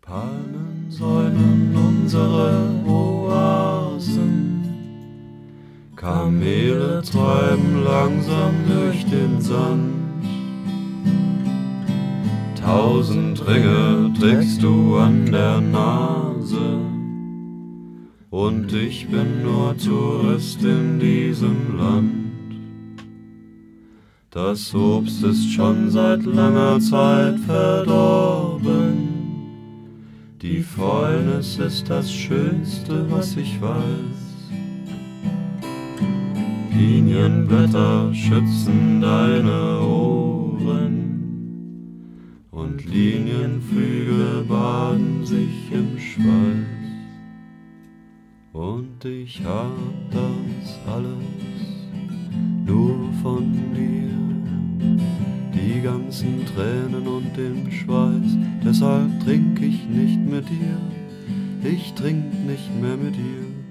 Palmensäulen, unsere Oasen, Kamele treiben langsam durch den Sand. 1000 Ringe trägst du an der Nase, und ich bin nur Tourist in diesem Land. Das Obst ist schon seit langer Zeit verdorben, die Fäulnis ist das Schönste, was ich weiß. Pinienblätter schützen deine Ohren, und Linienflügel baden sich im Schweiß. Und ich hab das alles nur von dir, die ganzen Tränen und den Schweiß. Deshalb trink ich nicht mit dir, ich trink nicht mehr mit dir.